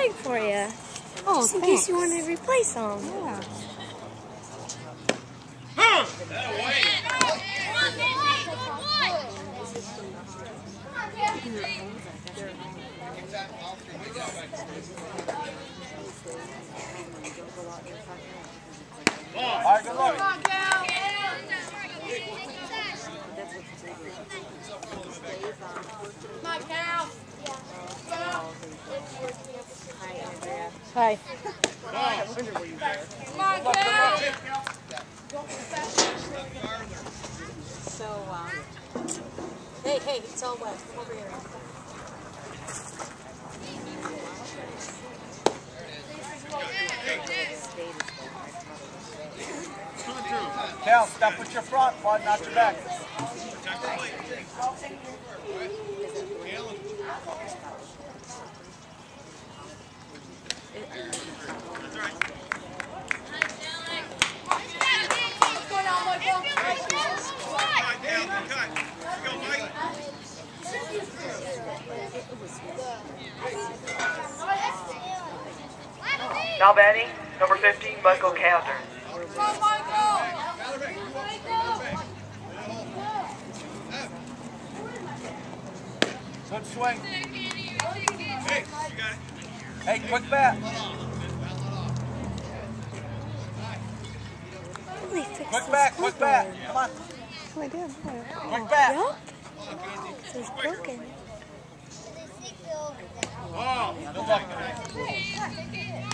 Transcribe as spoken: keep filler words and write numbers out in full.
bag for you. Oh, just in thanks. case you want to replay some. Yeah. All right, good luck. Come on, Cal. Come on, Cal. Hi. Come on, Cal. So, um, hey, hey, it's all wet. Come over here. Cal, step with your front, bud, not your back. Now batting, number fifteen, Michael Counter. Come on, Michael. Good swing. Hey, hey, quick bat. Quick bat, quick bat. Come on. Oh, I did. Quick bat. Yup. So it's broken. Oh, good luck.